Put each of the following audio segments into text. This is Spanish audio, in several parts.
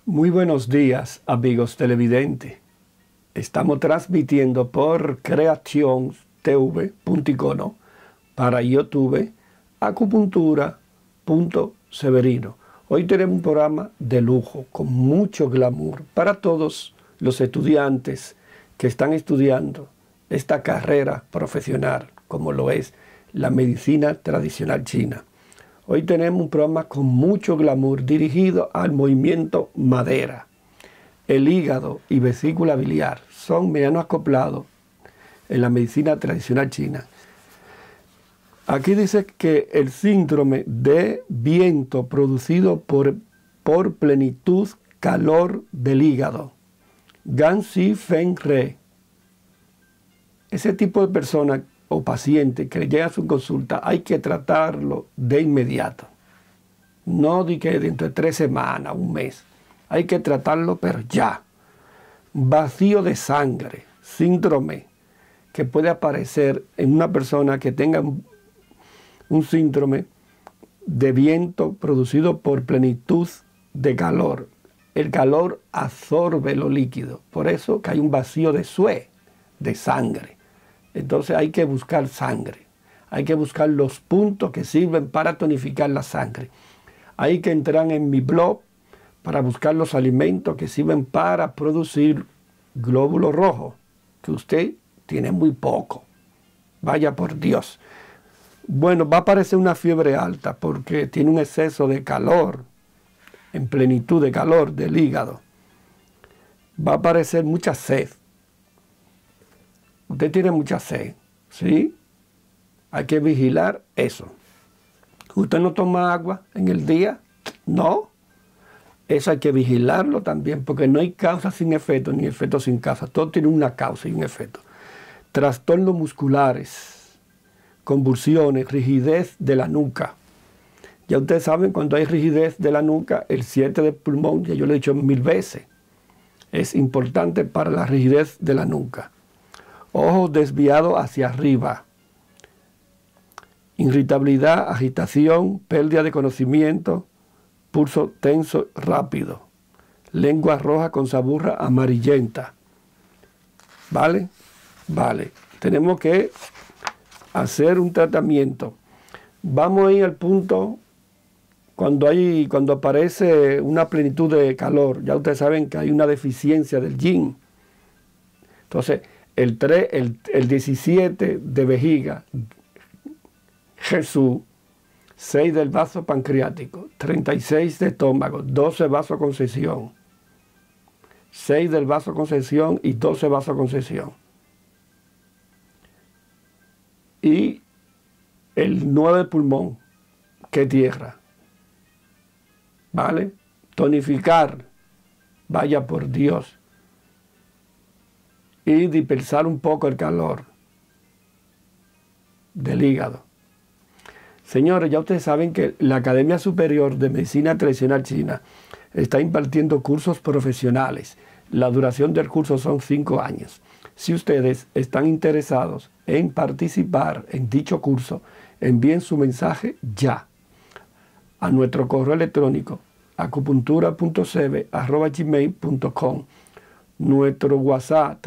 Muy buenos días, amigos televidentes. Estamos transmitiendo por creaciontv.icono para YouTube, acupuntura.severino. Hoy tenemos un programa de lujo, con mucho glamour, para todos los estudiantes que están estudiando esta carrera profesional, como lo es la medicina tradicional china. Hoy tenemos un programa con mucho glamour dirigido al movimiento madera. El hígado y vesícula biliar son mediano acoplados en la medicina tradicional china. Aquí dice que el síndrome de viento producido por plenitud calor del hígado, Gan Si Feng Re. Ese tipo de personas o paciente que llega a su consulta, hay que tratarlo de inmediato. No de que dentro de 3 semanas, un mes. Hay que tratarlo, pero ya. Vacío de sangre, síndrome, que puede aparecer en una persona que tenga un síndrome de viento producido por plenitud de calor. El calor absorbe lo líquido. Por eso que hay un vacío de sue, de sangre. Entonces hay que buscar sangre, hay que buscar los puntos que sirven para tonificar la sangre. Hay que entrar en mi blog para buscar los alimentos que sirven para producir glóbulos rojos, que usted tiene muy poco. Vaya por Dios. Bueno, va a aparecer una fiebre alta porque tiene un exceso de calor, en plenitud de calor del hígado. Va a aparecer mucha sed. Usted tiene mucha sed, ¿sí? Hay que vigilar eso. ¿Usted no toma agua en el día? No. Eso hay que vigilarlo también, porque no hay causa sin efecto, ni efecto sin causa. Todo tiene una causa y un efecto. Trastornos musculares, convulsiones, rigidez de la nuca. Ya ustedes saben, cuando hay rigidez de la nuca, el 7 del pulmón, ya yo lo he dicho 1000 veces, es importante para la rigidez de la nuca. Ojos desviados hacia arriba, irritabilidad, agitación, pérdida de conocimiento, pulso tenso rápido, lengua roja con saburra amarillenta. ¿Vale? Vale. Tenemos que hacer un tratamiento. Vamos a ir al punto cuando aparece una plenitud de calor. Ya ustedes saben que hay una deficiencia del yin. Entonces, el 17 de vejiga, Jesús, 6 del vaso pancreático, 36 de estómago, 12 vasoconcepción, 6 del vasoconcepción y 12 vasoconcepción. Y el 9 del pulmón, que tierra. ¿Vale? Tonificar, vaya por Dios. Y dispersar un poco el calor del hígado. Señores, ya ustedes saben que la Academia Superior de Medicina Tradicional China está impartiendo cursos profesionales. La duración del curso son 5 años. Si ustedes están interesados en participar en dicho curso, envíen su mensaje ya a nuestro correo electrónico acupuntura.cv@gmail.com, nuestro WhatsApp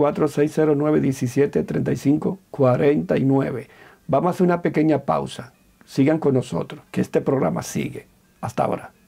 34609173549. Vamos a hacer una pequeña pausa. Sigan con nosotros, que este programa sigue. Hasta ahora.